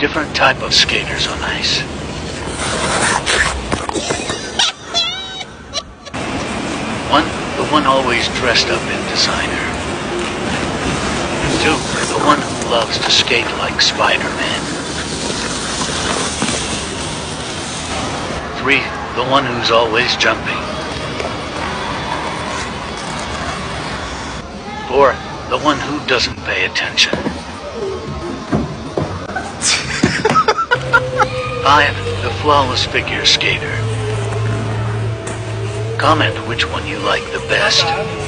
different type of skaters on ice. 1, the one always dressed up in designer. 2, the one who loves to skate like Spider-Man. 3, the one who's always jumping. 4, the one who doesn't pay attention. 5, the flawless figure skater. Comment which one you like the best.